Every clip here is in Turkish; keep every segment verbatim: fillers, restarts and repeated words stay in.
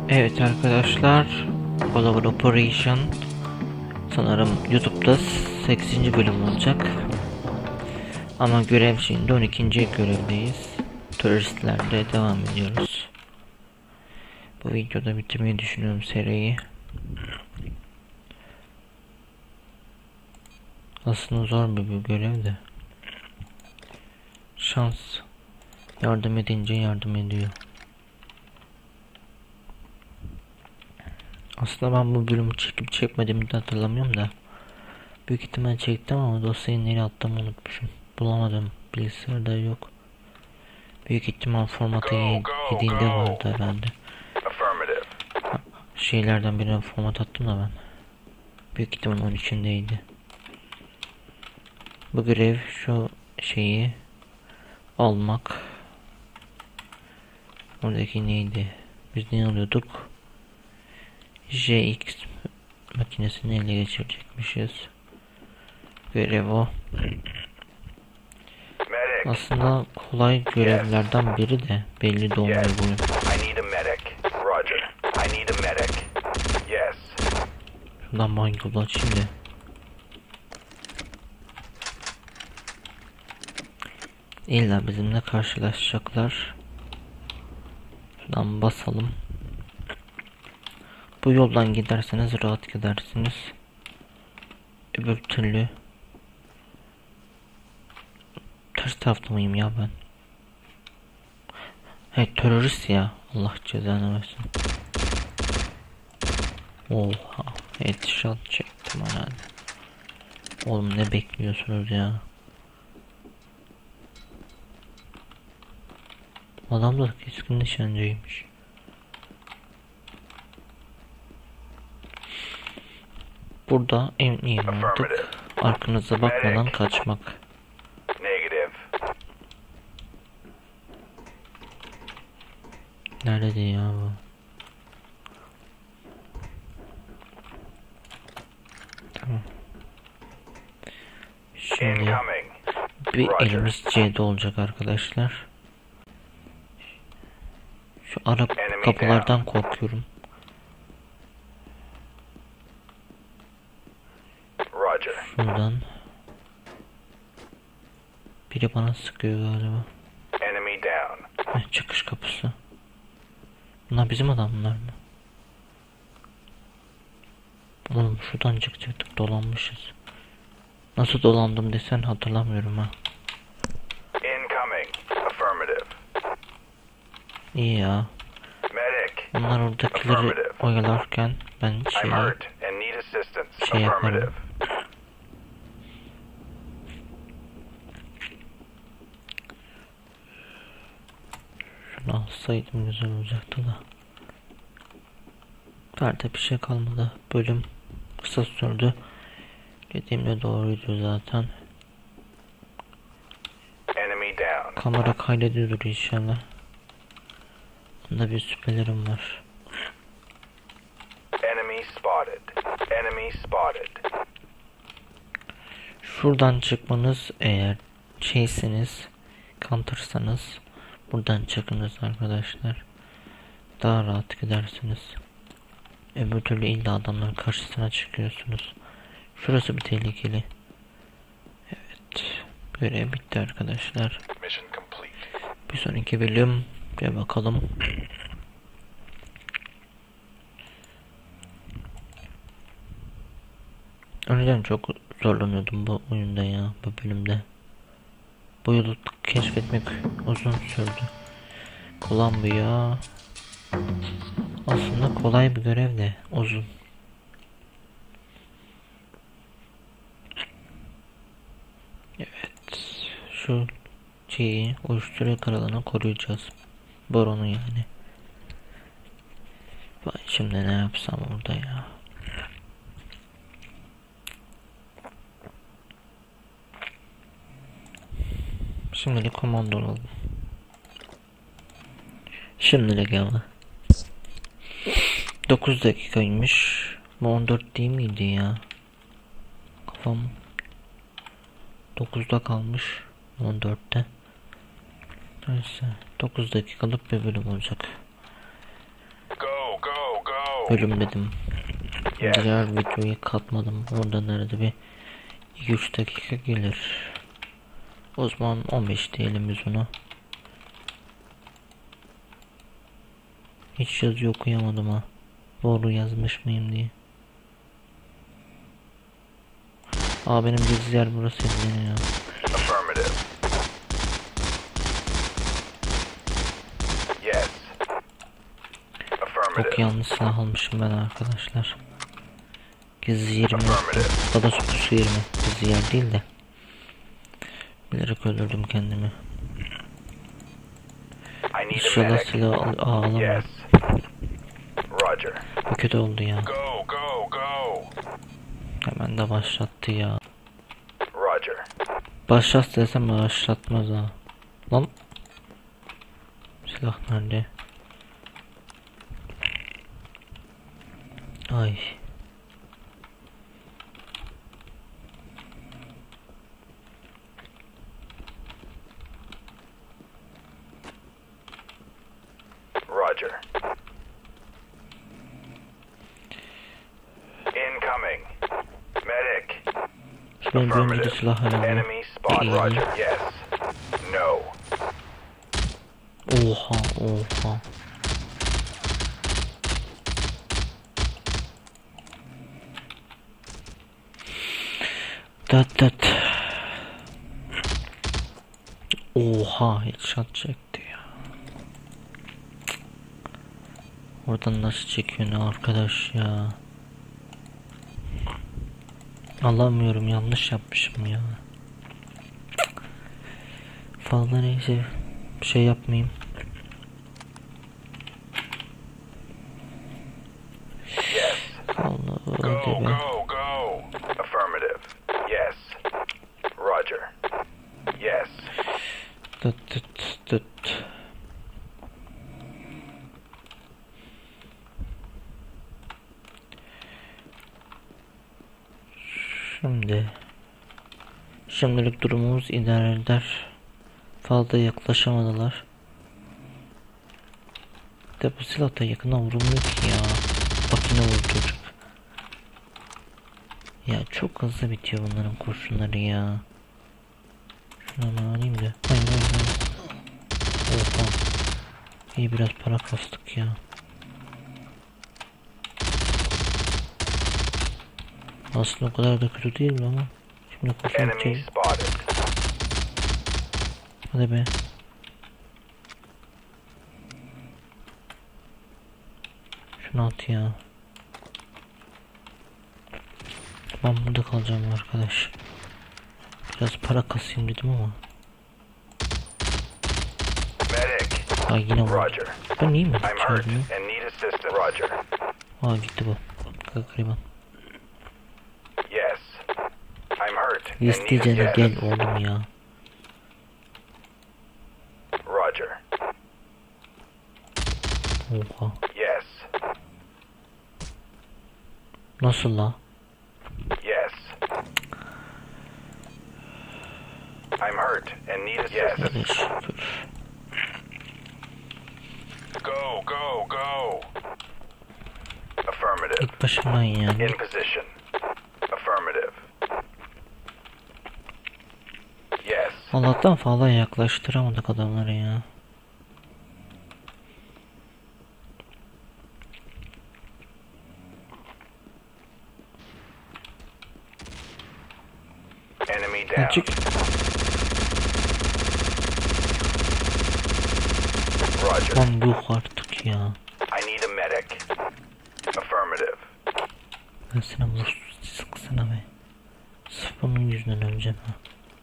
Evet arkadaşlar, Global Operation sanırım YouTube'da sekizinci bölüm olacak. Ama görev şimdi on ikinci görevdeyiz. Teröristlerle devam ediyoruz. Bu videoda bitirmeyi düşünüyorum seriyi. Aslında zor bir, bir görev de. Şans. Yardım edince yardım ediyor. Aslında ben bu bölümü çekip çekmediğimi de hatırlamıyorum da. Büyük ihtimal çektim ama dosyayı nereye attığımı unutmuşum. Bulamadım. Bilgisayarda yok. Büyük ihtimal formatı yediğinde vardı herhalde. Şeylerden birine format attım da ben. Büyük ihtimal onun içindeydi. Bu görev şu şeyi almak. Oradaki neydi? Biz ne alıyorduk? J X makinesini ele geçirecekmişiz. Görev o. Aslında kolay görevlerden biri de belli de olmuyor bu. Şuradan banyo bulaç şimdi. İlla bizimle karşılaşacaklar. Şuradan basalım. Bu yoldan giderseniz rahat gidersiniz. Öbür türlü ters tarafta mıyım ya ben? Hey, terörist ya. Allah cezanı versin. Oha. Headshot çektim herhalde. Oğlum ne bekliyorsunuz ya? Adam da keskin nişancıymış. Burada en iyi mantık arkanıza bakmadan kaçmak. Nerede ya bu? Tamam. Şimdi bir elimiz C'de olacak arkadaşlar. Şu ara kapılardan korkuyorum. Şuradan biri bana sıkıyor galiba. Heh, çıkış kapısı. Bunlar bizim adamlar mı? Oğlum şuradan çıkacaktık, dolanmışız. Nasıl dolandım desen hatırlamıyorum ha. İyi ya. Bunlar oradakileri oyalarken ben şey, şey yaparım. Şunu alsaydım güzel olacaktı da. Nerede bir şey kalmadı. Bölüm kısa sürdü. Dediğimde doğruydu zaten. Kamera kaydediyordur inşallah. Bunda bir şüphelerim var. Şuradan çıkmanız, eğer şeysiniz, counter'sanız buradan çıkınız arkadaşlar. Daha rahat gidersiniz. Öbür türlü illa adamların karşısına çıkıyorsunuz. Şurası bir tehlikeli. Evet. Görev bitti arkadaşlar. Bir sonraki bölüm bir bakalım. Önceden çok zorlanıyordum bu oyunda ya, bu bölümde. Bu yolu keşfetmek uzun sürdü. Kolombiya aslında kolay bir görev de uzun. Evet, şu şeyi, uyuşturucu kralını koruyacağız. Baronu yani. Ben şimdi ne yapsam orada ya? Şimdilik komando olalım. Şimdilik ama. dokuz dakikaymış. Bu on dört değil miydi ya? Kafam dokuzda kalmış. on dörtte. Neyse. dokuz dakikalık bir bölüm olacak. Go, go. bölüm dedim. Yes. Diğer videoyu katmadım. Orada nerede bir iki üç dakika gelir. O zaman on beş diyelim biz ona. Hiç yazı okuyamadım ha. Doğru yazmış mıyım diye. Aa, benim gizli yer burası ya. Affirmative. Yes. Çok Affirmative. yanlış silah almışım ben arkadaşlar. Gizli yerimi yoktu. Dada sokusu yerimi. Gizli yer değil de. Bilerek öldürdüm kendimi. I need a İnşallah medic. silah al ağlamam. Yes. Roger. Bu kötü oldu ya. Go, go, go. Hemen de başlattı ya. Roger. Başlat desem başlatmaz ha. Lan. Silah nerede? Ay. Roger. Incoming. Medic. Şu benim önümde silah herhalde. Enemy spot. İyi. Roger. Yes. No. Oha oha. Dat dat. Oha, headshot çekti ya. Oradan nasıl çekiyor ne arkadaş ya. Anlamıyorum, yanlış yapmışım ya. Fazla neyse bir şey yapmayayım. Yes. Allah Go, hadi be. go, go. Affirmative. Yes. Roger. Yes. Tıt tıt tıt. Şimdi şimdilik durumumuz idare eder. Fazla yaklaşamadılar. De bu silah da yakına vurulmuyor ki ya. Bak yine vurdu çocuk. Ya çok hızlı bitiyor bunların kurşunları ya. Şunu hemen alayım da. Hayır hayır hayır. Oha. İyi, biraz para kastık ya. Aslında o kadar da kötü değil ama. Şimdi kurşun Enemy bitecek. spotted. Hadi be. Şunu at ya. Ben burada kalacağım arkadaş. Biraz para kasayım dedim ama. Medic. Ha yine vurdu. Roger. Ben iyi mi? I'm hurt Çağırdım. and need assistance. Roger. Aa gitti bu. Gariban. Yes. I'm hurt and need İsteyeceğine gel assistance. oğlum ya. Roger. Oha. Yes. Nasıl la? Yes. I'm hurt and need assistance. Hadi şükür. Go, go, go. Affirmative. Git başımdan ya. In position. Affirmative. Yes. Allah'tan fazla yaklaştıramadık adamları ya. Enemy down. Açık. Roger. Lan yuh artık ya. I need a medic. Affirmative. Ben sana vur sıksana be. Sırf bunun yüzünden öleceğim ha.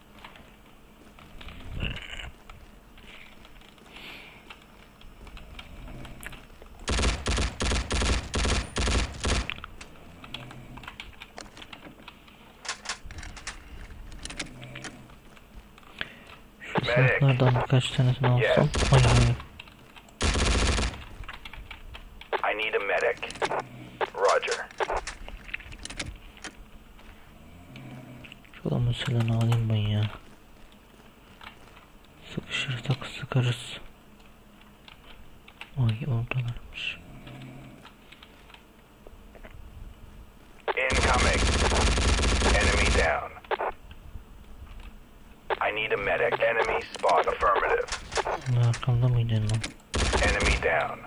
Şu silahlardan birkaç tanesini alsam. Hayır hayır. I need a medic. Roger. Şu adamın silahını alayım ben ya. Sıkışırsak sıkarız. Ay oradalarmış. Arkamda mıydın lan? Enemy down.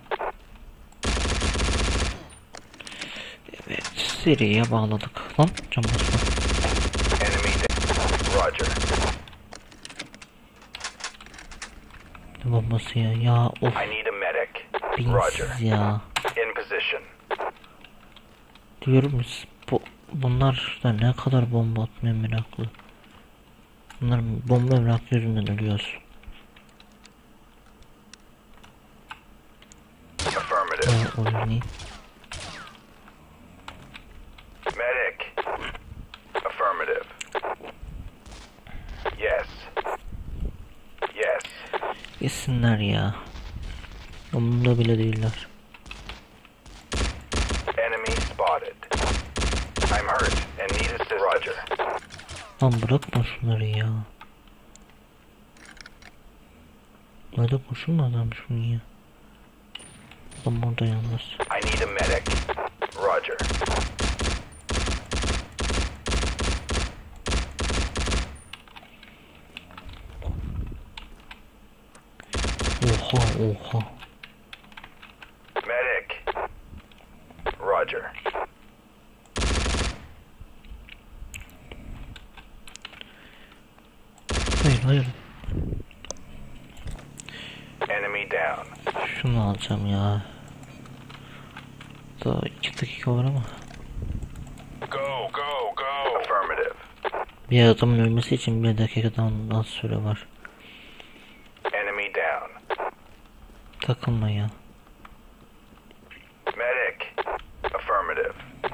Evet, seriye bağladık. Lan cam basma. Enemy down. Roger. Ne bombası ya? Ya of. I need a medic. Roger. Binsiz ya. In position. Diyorum bu bunlar da ne kadar bomba atmaya meraklı. Bunlar bomba meraklı yüzünden ölüyoruz. Affirmative. Ya oyunu. Medic. Affirmative. Yes. Yes. Yesinler ya. Umurumda bile değiller. Enemy spotted. I'm hurt and need assistance. Roger. Lan bırakma şunları ya. Böyle koşulmadan şunu ya. Lan burada yalnız. I need a medic. Roger. Oha oha. Medic. Roger. Hayır hayır. Enemy down. Şunu alacağım ya. Daha iki dakika var ama. Go, go, go. Affirmative. Bir adamın ölmesi için bir dakikadan az süre var. Enemy down. Takılma ya. Medic. Affirmative.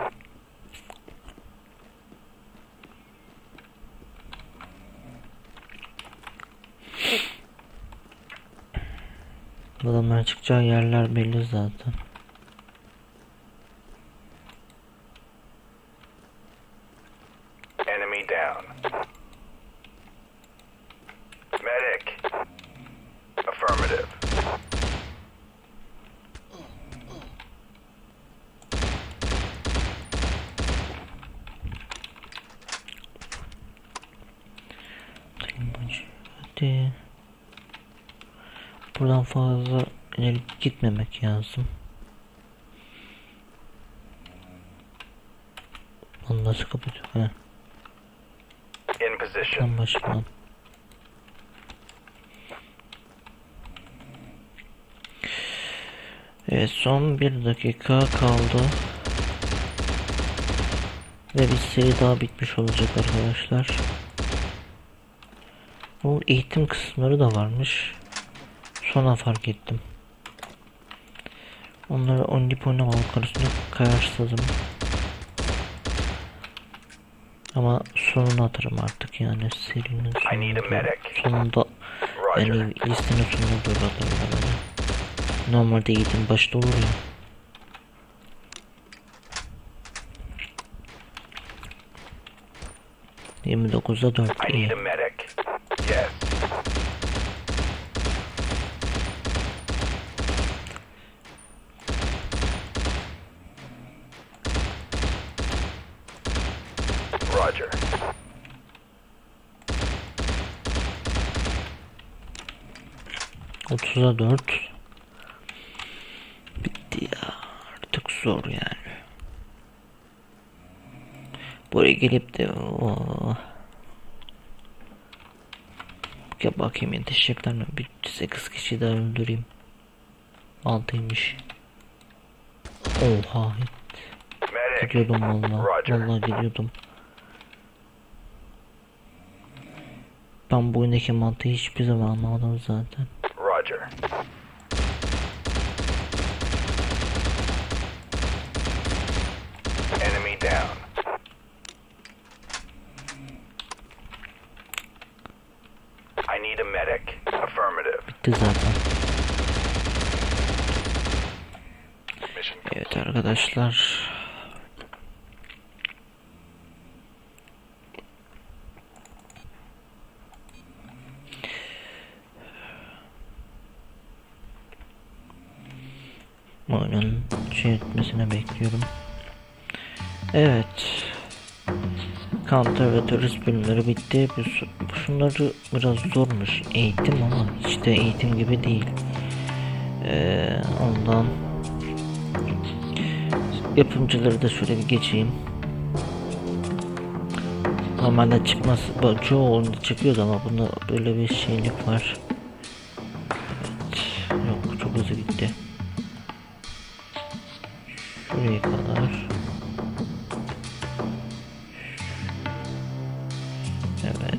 Adamlar çıkacağı yerler belli zaten. Enemy down. Medic. Affirmative. Hadi. Buradan fazla ileri gitmemek lazım. Onu nasıl kapatıyor? He. In position. Tam başından. Evet, son bir dakika kaldı. Ve bir seri daha bitmiş olacak arkadaşlar. O eğitim kısımları da varmış. Sonra fark ettim. Onları oynayıp oynamamak arasında kararsızım. Ama sonunu atarım artık yani serinin sonunda. Sonunda yani listenin sonunda doğru atarım herhalde. Normalde eğitim başta olur ya. yirmi dokuzda dört iyi. Yes. Roger. otuza dört. Bitti ya. Artık zor yani. Buraya gelip de oh. Ya bakayım yetişecekler mi? Bir sekiz kişi daha öldüreyim. altıymış. Oha. Gidiyordum vallahi. Vallahi gidiyordum. Ben bu oyundaki mantığı hiçbir zaman anlamadım zaten. Roger. Enemy down. I need a medic. Affirmative. Bitti zaten. Evet arkadaşlar. Oyunun şey etmesine bekliyorum. Evet. Counter ve terörist bölümleri bitti. Şunları biraz zormuş eğitim ama hiç de eğitim gibi değil. Ee, ondan yapımcıları da şöyle bir geçeyim. Normalde çıkması çoğu oyunda çıkıyordu ama bunda böyle bir şeylik var. Evet. Yok, çok hızlı gitti. Şuraya kadar. Evet.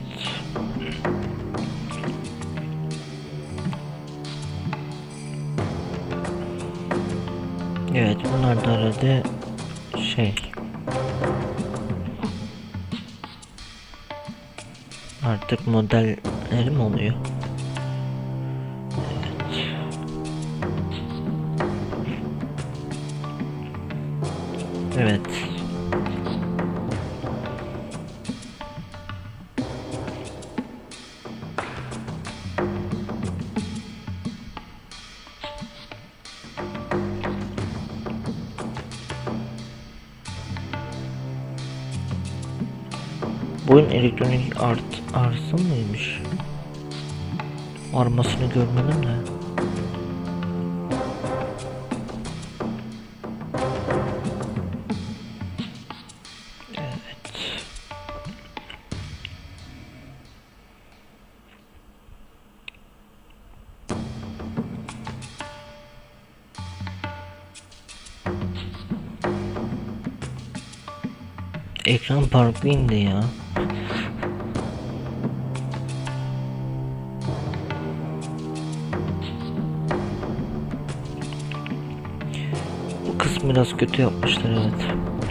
Evet, bunlar da arada şey artık modellerim oluyor. Evet. Evet. Bu oyun elektronik art arsa mıymış? Armasını görmedim de. Evet. Ekran farklı indi ya. Bu kısmı biraz kötü yapmışlar, evet.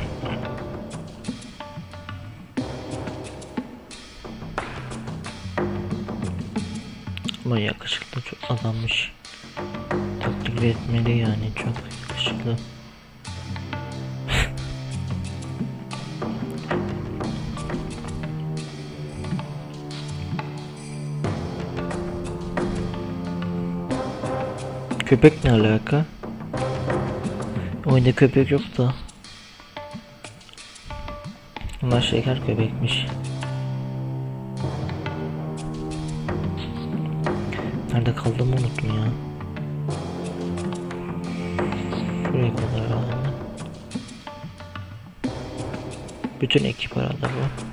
Ama yakışıklı çok adammış. Takdir etmeli yani, çok yakışıklı. Köpek ne alaka? Oyunda köpek yok da. Bunlar şeker köpekmiş. Nerede kaldığımı unuttum ya. Şuraya kadar herhalde. Bütün ekip herhalde bu.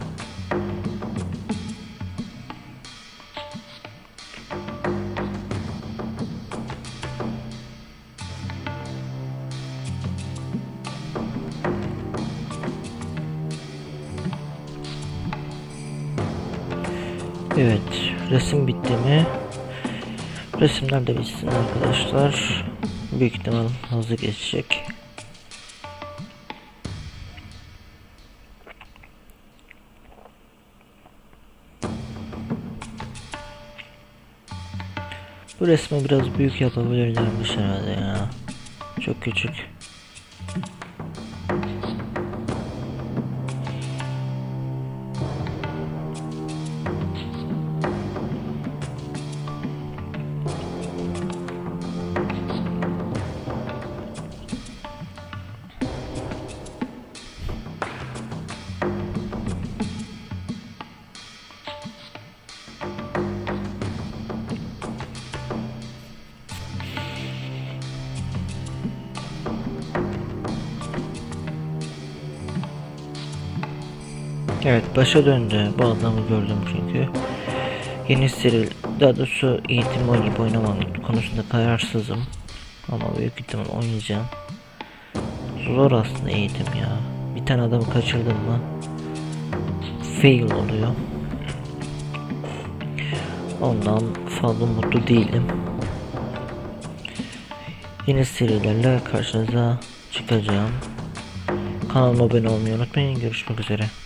Evet, resim bitti mi? Resimler de bitsin arkadaşlar. Büyük ihtimal hızlı geçecek. Bu resmi biraz büyük yapabilirlermiş herhalde ya. Çok küçük. Evet, başa döndü. Bu adamı gördüm çünkü. Yeni seri, daha doğrusu eğitim oynayıp oynamam konusunda kararsızım. Ama büyük ihtimal oynayacağım. Zor aslında eğitim ya. Bir tane adamı kaçırdım mı fail oluyor. Ondan fazla mutlu değilim. Yeni serilerle karşınıza çıkacağım. Kanalıma abone olmayı unutmayın. Görüşmek üzere.